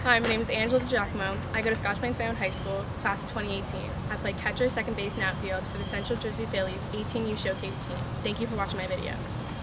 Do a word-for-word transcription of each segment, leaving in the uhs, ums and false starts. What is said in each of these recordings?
Hi, my name is Angela DiGiacomo. I go to Scotch Plains Bayonne High School, class of twenty eighteen. I play catcher, second base, and outfield for the Central Jersey Phillies eighteen U Showcase team. Thank you for watching my video.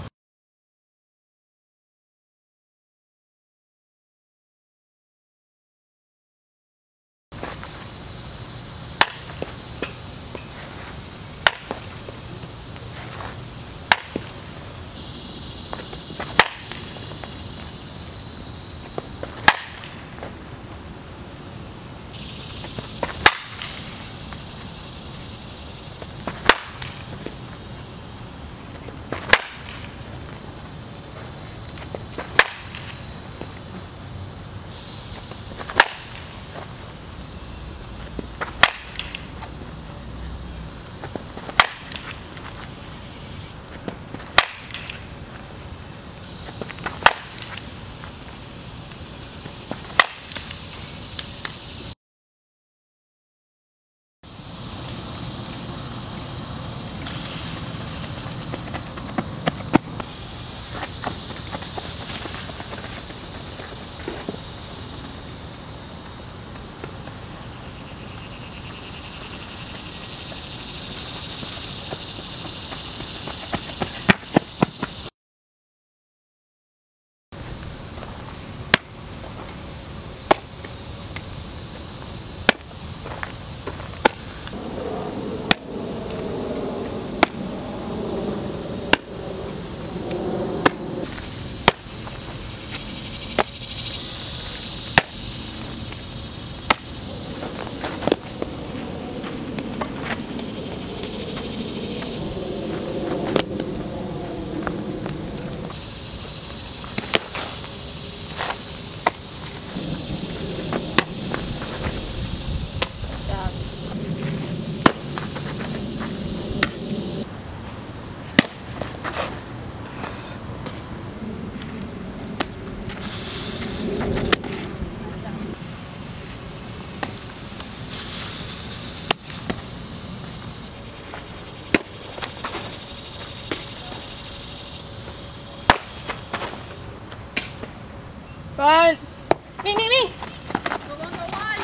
Run! Me, me, me! Go on, go wide!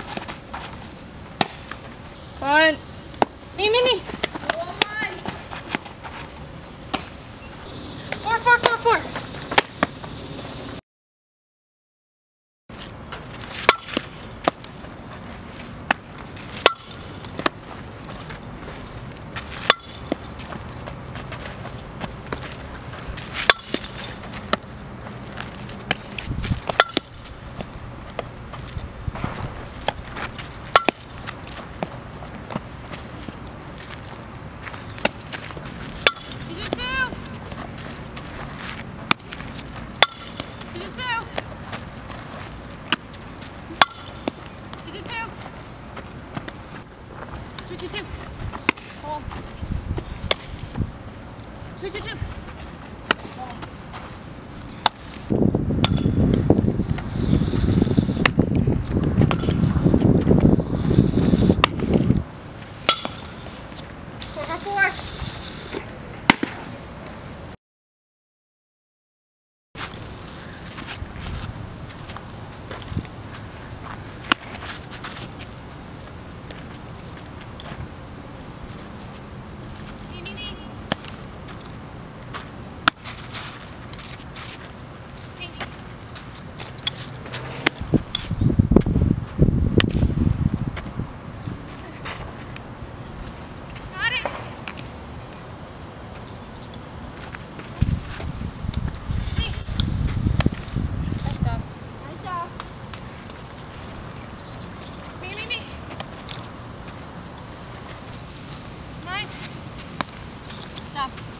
Run! Me, me, me! Go on wide! Four, four, four, four! Two, two, two. Hold. Two, two, two. Hold. Four, four, four. Stop.